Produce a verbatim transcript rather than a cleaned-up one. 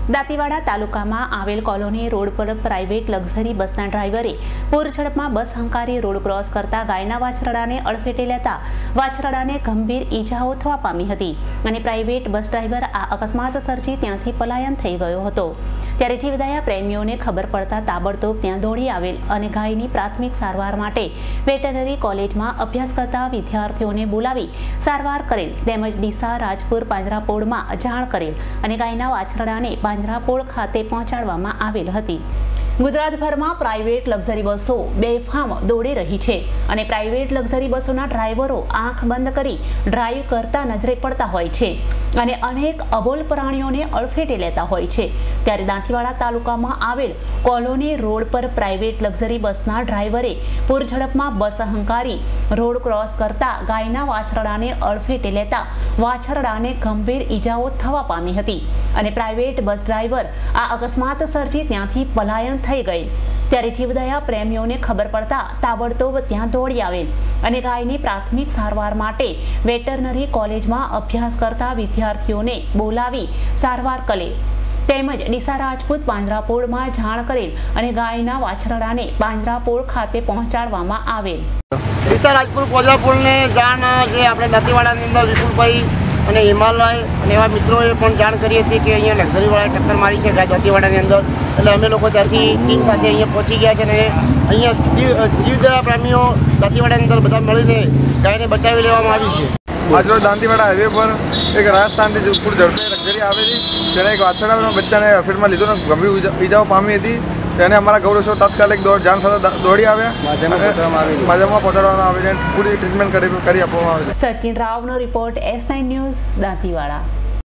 દાંતીવાડા તાલુકામાં આવેલ colony road પર પ્રાઇવેટ લક્ઝરી બસના ડ્રાઈવરે પૂર ઝડપમાં બસ હંકારી રોડ ક્રોસ કરતા ગાયના વાછરડાને અડફેટે લેતા વાછરડાને ગંભીર ઈજાઓ થવા પામી હતી અને પ્રાઇવેટ બસ ડ્રાઈવર આ અકસ્માત સર્જી ત્યાંથી પલાયન થઈ ગયો હતો। ત્યારે જીવદયા પ્રેમીઓને ખબર પડતા તાબડતોબ ત્યાં દોડી આવેલ અને ગાયની પ્રાથમિક સારવાર માટે વેટરનરી કોલેજમાં અભ્યાસ કરતા વિદ્યાર્થીઓને બોલાવી સારવાર કરેલ તેમજ ડીસા રાજપુર પાંજરાપોળમાં જાણ કરેલ અને ગાયના વાછરડાને પાંજરાપોળ ખાતે પહોંચાડવામાં આવેલ હતી। ગુજરાતભરમાં પ્રાઇવેટ લક્ઝરી બસો બેફામ દોડી રહી છે અને પ્રાઇવેટ લક્ઝરી બસોના ડ્રાઈવરો આંખ બંધ કરી ડ્રાઈવ કરતા નજરે પડતા હોય છે અને અનેક અબોલ પ્રાણીઓને અડફેટે લેતા હોય છે। ત્યારે દાંતીવાડા તાલુકામાં આવેલ કોલોની રોડ પર પ્રાઇવેટ લક્ઝરી બસના ડ્રાઈવરે પૂર ઝડપમાં બસ હંકારી રોડ ક્રોસ કરતા ગાયના વાછરડાને અડફેટે લેતા વાછરડાને ગંભીર ઈજાઓ થવા પામી હતી અને પ્રાઇવેટ બસ ડ્રાઈવર આ અકસ્માત સર્જી ત્યાંથી પલાયન થઈ ગઈ। ત્યારે જીવદયા પ્રેમીઓને ખબર પડતા તાબડતોબ ત્યાં દોડી આવેલ અને ગાયની પ્રાથમિક સારવાર માટે વેટરનરી કોલેજમાં અભ્યાસ કરતા વિદ્યાર્થીઓને બોલાવી સારવાર કરેલ તેમજ ડીસા રાજપૂત પાંજરાપોળમાં જાણ કરેલ અને ગાયના વાછરડાને પાંજરાપોળ ખાતે પહોંચાડવામાં આવેલ। ડીસા રાજપુર પાંજરાપોળને જાણ જે આપણે દાંતીવાડાની અંદર વિપુલભાઈ અને હિમાલય અને એવા મિત્રોએ પણ જાણ કરી હતી કે અહીંયા લક્ઝરીવાળાએ ટક્કર મારી છે દાંતીવાડાની અંદર। એટલે અમે લોકો ત્યાંથી ટીમ સાથે અહીંયા પહોંચી ગયા છે અને અહીંયા જીવદયા પ્રેમીઓ દાંતીવાડાની અંદર બધા મળીને ગાયને બચાવી લેવામાં આવી છે। આજરોજ દાંતીવાડા હાઈવે પર એક રાજસ્થાનથી પૂર ઝડપે લક્ઝરી આવેલી જેને એક વાછરડાના બચ્ચાને અડફેટમાં લીધો અને ગંભીર ઈજાઓ પામી હતી। તેને અમારા ગૌરવ તાત્કાલિક જાણ થતાં દોડી આવ્યા માધ્યમમાં પહોંચાડવામાં આવે છે પૂરી ટ્રીટમેન્ટ કરી આપવામાં આવે છે। સચિન રાવનો report S nine news Dantiwada.